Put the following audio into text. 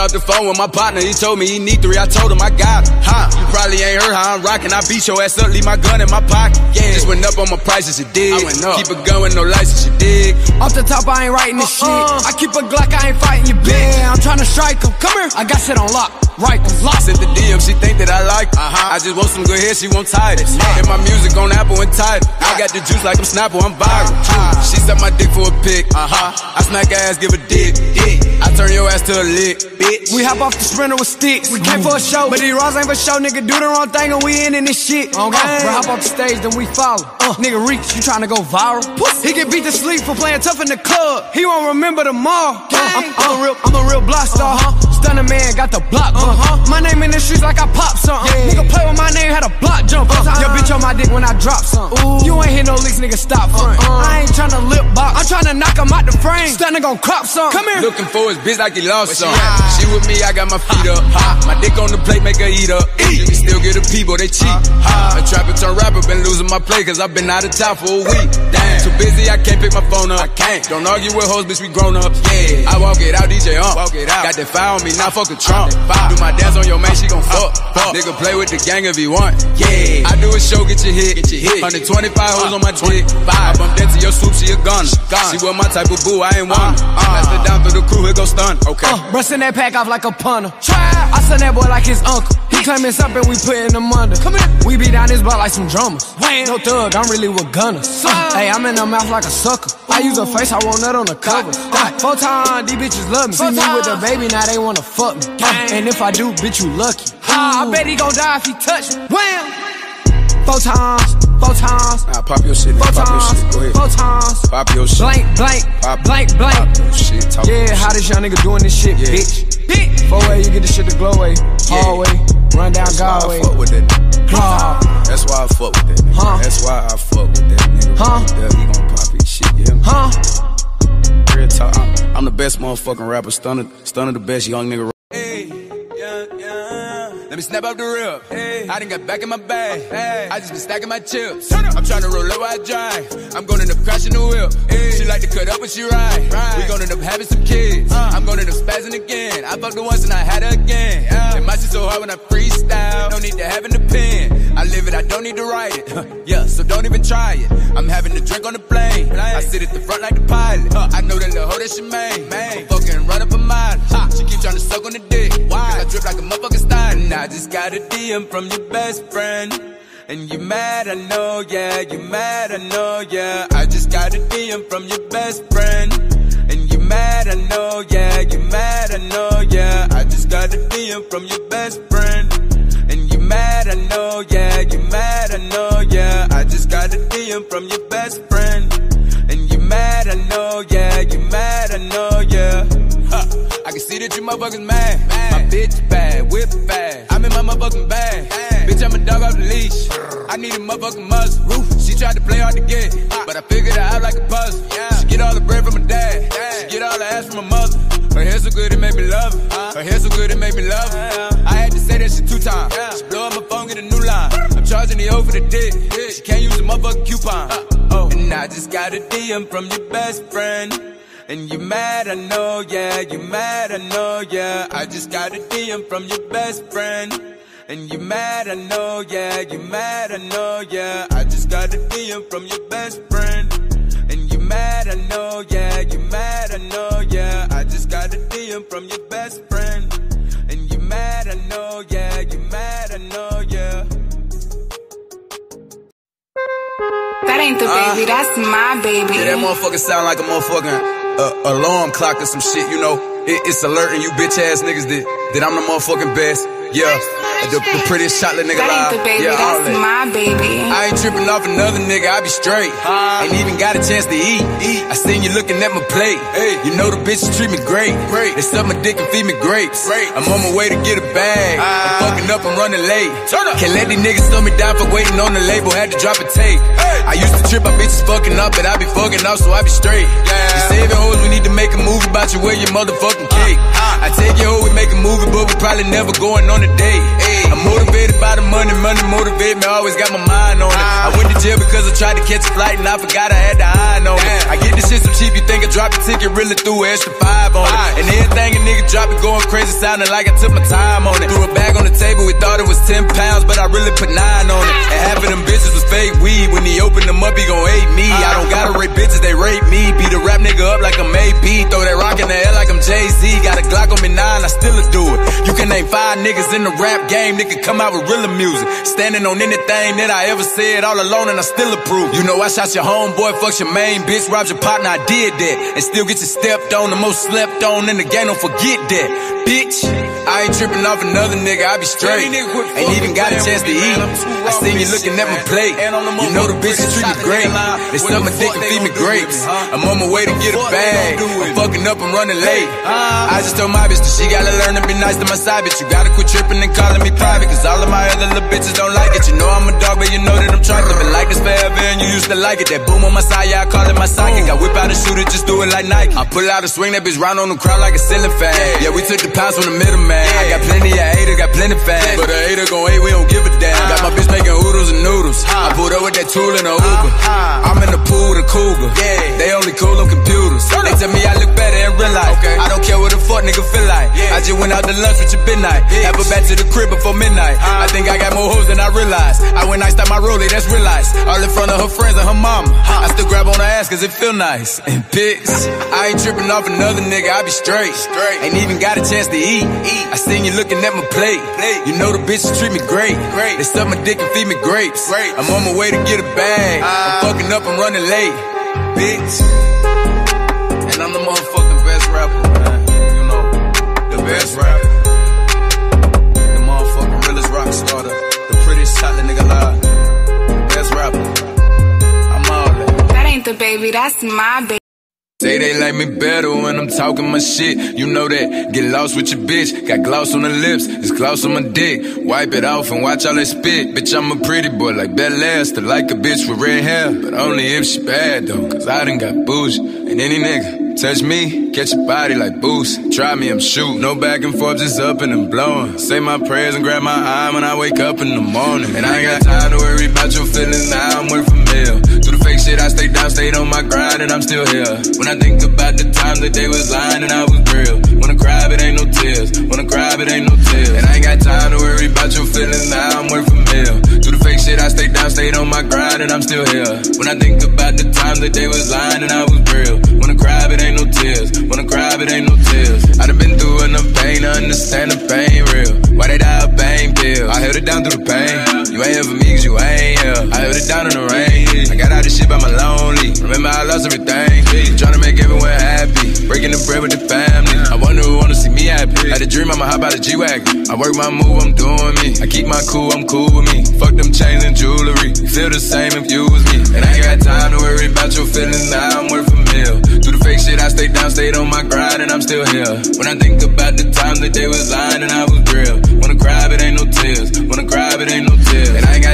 off the phone with my partner, he told me he need 3, I told him I got it. You probably ain't heard how I'm rockin', I beat your ass up, leave my gun in my pocket. Yeah, just went up on my prices, you dig. I went up. Keep a gun with no license, you dig. Off the top, I ain't writing this shit. I keep a Glock, I ain't fighting you, bitch. Yeah, I'm tryna strike him. Come here, I got shit on lock. Right, lock. Sent the DM, she think that I like it. I just want some good hair, she won't tie it. And my music on Apple and Tidal. I got the juice like I'm Snapple, I'm viral. She suck my dick for a pic. I smack her ass, give a dick. I turn your ass to a lick, bitch. We hop off the Sprinter with sticks. We came for a show, but these raws ain't for show. Nigga, do the wrong thing and we in this shit. Bro, hop off the stage, then we follow. Nigga reach, you tryna go viral? He get beat to sleep for playing tough in the club. He won't remember tomorrow. I'm a real block star. Stunner man, got the block. My name in the streets like I pop something. Nigga play with my name, had a block jump. Your bitch on my dick when I drop something. You ain't hit no leaks, nigga, stop front. I ain't tryna lip box, I'm tryna knock him out the frame. Stunner gon' crop something. Come here. Looking for his bitch like he lost something. She with me, I got my feet up. My dick on the plate, make her eat up. You can still get the people, they cheat. A trapper turn rapper, been losing my play, cause I've been out of town for a week. Damn, too busy, I can't pick my phone up. I can't. Don't argue with hoes, bitch, we grown up. Yeah, I walk it out, DJ walk it out. Got that fire on me, now fuck a Trump. Do my dance on your man, she gon' fuck. Nigga play with the gang if he want. Yeah, I do a show, get your hit. 125 hoes on my dick. I bump that to your swoop, she a gunner. She was my type of boo, I ain't one. Pass it down for the crew, here go stun. Okay. Bustin' that pack off like a punter. I send that boy like his uncle. He claimin' something, we puttin' him under. Come here. We be down his block like some drummers. No thug, I'm really with gunners. Hey, I'm in the mouth like a sucker. I use a face, I want nut on the cover. 4 times, these bitches love me. See me with DaBaby, now they wanna fuck me. And if I do, bitch, you lucky. I bet he gon' die if he touch me. Wham! 4 times. Nah, pop your shit, nigga. Pop your shit. Go ahead. 4 times. Pop your shit. Blank. Pop your shit. Talk yeah, how this young nigga doing this shit, bitch? 4-way, you get the shit the glow way. Hallway, run down Godway. That's why I fuck with that nigga. That's why I fuck with that nigga. That's why I fuck with that nigga. He gon' pop his shit, you hear me? Real talk. I'm the best motherfucking rapper. Stunner the best young nigga. Hey, yeah. Let me snap up the rip. Hey. I done got back in my bag. Hey. I just been stacking my chips. I'm tryna roll up while I drive. I'm gonna end up crashing the whip. Hey. She like to cut up when she ride. We gonna end up having some kids. I'm gonna end up spazzing again. I fucked her once and I had her again. And my shit so hard when I freestyle. No need to have in the pen. I live it, I don't need to write it. Yeah, so don't even try it. I'm having a drink on the plane. I sit at the front like the pilot. I know that little hoe that she made. I'm fucking run up a mile. She keep trying to suck on the dick. Why? I drip like a motherfucking Stein. I just got a DM from your best friend. And you mad, I know, yeah. You mad, I know, yeah. I just got a DM from your best friend. And you mad, I know, yeah. You mad, I know, yeah. I just got a DM from your best friend. And you mad, I know, yeah. You mad, I know, yeah. I just got a DM from your best friend. And you mad, I know, yeah. You mad, I know, yeah. I can see that you motherfuckers mad. My bitch bad, whip fast. I'm in my motherfucking bag. Bitch, I'm a dog off the leash. I need a motherfucking muzzle. She tried to play hard to get, but I figured her out like a puzzle. She get all the bread from her dad. She get all the ass from her mother. Her hair so good it made me love her. Her hair so good it made me love her. I had to say that shit 2 times. She blow up my phone, get a new line. I'm charging the O for the dick. She can't use a motherfucking coupon. And I just got a DM from your best friend. And you mad, I know, yeah. You mad, I know, yeah. I just got a DM from your best friend. And you mad, I know, yeah. You mad, I know, yeah. I just got a DM from your best friend. And you mad, I know, yeah. You mad, I know, yeah. I just got a DM from your best friend. And you mad, I know, yeah. You mad, I know, yeah. That ain't DaBaby, that's my baby. Yeah, that motherfucker sound like a motherfucking alarm clock or some shit, you know. It's alerting you bitch ass niggas that I'm the motherfucking best. Yeah, the prettiest chocolate nigga alive. That ain't DaBaby, yeah, that's my baby. I ain't tripping off another nigga, I be straight. Ain't even got a chance to eat. I seen you looking at my plate. You know the bitches treat me great. They suck my dick and feed me grapes. I'm on my way to get a bag. I'm fucking up, I'm running late. Can't let these niggas slow me down for waiting on the label. Had to drop a tape. I used to trip, my bitches fucking up, but I be fucking up, so I be straight. You saving hoes, we need to make a movie about you, wear your motherfucking cake. I take your hoe, we make a movie, but we probably never going on on a date. I'm motivated by the money, money motivate me, always got my mind on it. I went to jail because I tried to catch a flight and I forgot I had the eye on it. I get this shit so cheap, you think I dropped the ticket, really threw an extra 5 on it. And everything a nigga dropped it going crazy, sounding like I took my time on it. Threw a bag on the table, we thought it was 10 pounds, but I really put 9 on it. And half of them bitches was fake weed, when he opened them up, he gon' hate me. I don't gotta rape bitches, they rape me. Beat a rap nigga up like I'm AP, throw that rock in the air like I'm Jay-Z. Got a Glock on me 9, I still do it. You can name 5 niggas in the rap game, nigga come out with realer music. Standing on anything that I ever said all alone and I still approve. You know I shot your homeboy, fucked your main bitch, robbed your partner, I did that. And still get you stepped on, the most slept on in the game, don't forget that. Bitch, I ain't tripping off another nigga, I be straight. Ain't even got a chance to eat. I seen you looking at my plate. You know the bitches treat me great. They suck my dick and feed me grapes. I'm on my way to get a bag. I'm fucking up, I'm running late. I just told my bitch that she gotta learn to be nice to my side bitch. You gotta quit tripping and calling me private, cause all of my other little bitches don't like it. You know I'm a dog, but you know that I'm trying to live like this forever, and you used to like it. That boom on my side, yeah, I call it my sidekick. I whip out and shoot it, just do it like Nike. I pull out and swing that bitch round on the crowd like a ceiling fan. Yeah, we took the pounds from the middle man. I got plenty of haters, got plenty fans, but a hater gon' hate, we don't give a damn. Got my bitch making oodles and noodles. I pulled up with that tool in a Uber. I'm in the pool with a cougar. They only cool on computers. They tell me I look better in real life. I don't care what the fuck nigga feel like. I just went out to lunch with your midnight. Have her back to the crib before midnight. I think I got more hoes than I realized. I went iced out my rollie, that's realized. All in front of her friends and her mama. I still grab on her ass cause it feel nice. And pics, I ain't tripping off another nigga, I be straight. Ain't even got a chance to eat. I seen you looking at my plate. You know the bitches treat me great. They suck my dick and feed me grapes. I'm on my way to get a bag. I'm fucking up, I'm running late. Bitch. And I'm the motherfucking best rapper, man. You know, the best rapper. The motherfucking realest rock starter. The prettiest chocolate nigga alive. The best rapper. I'm all that. That ain't the baby, that's my baby. Say they like me better when I'm talking my shit. You know that. Get lost with your bitch. Got gloss on the lips. It's gloss on my dick. Wipe it off and watch all that spit. Bitch, I'm a pretty boy like Bel Air. Still like a bitch with red hair. But only if she bad though. Cause I done got bougie. And any nigga touch me, catch your body like boost. Try me, I'm shooting. No back and forth, just up and I'm blowing. Say my prayers and grab my eye when I wake up in the morning. And I ain't got time to worry about your feelings now. I'm worth a meal. Do the fake shit, I stay down, stayed on my grind, and I'm still here. When I think about the times that they was lying and I was real. Wanna cry, but ain't no tears. Wanna cry, but ain't no tears. And I ain't got time to worry about your feelings now. I'm worth a meal. Do the fake shit, I stay down, stayed on my grind, and I'm still here. When I think about the times that they was lying and I was real. Wanna cry, but ain't no tears. Wanna cry, but ain't no tears. I done been through enough pain to understand the pain real. Why they die of pain pills? I held it down through the pain. You ain't here for me cause you ain't here. I held it down in the rain. I got out of shit by my lonely. Remember I lost everything. Tryna make everyone happy. Breaking the bread with the family. I wonder who wanna see me happy. Had a dream I'ma hop out a G-Wagon. I work my move, I'm doing me. I keep my cool, I'm cool with me. Fuck them chains and jewelry. Feel the same if you was me. And I ain't got time to worry about your feelings now. I'm worth a meal. Do the fake shit, I stay down, stayed on my grind, and I'm still here. When I think about the times that they was lying and I was real. Wanna cry, but ain't no tears. Wanna cry, but ain't no tears. And I ain't got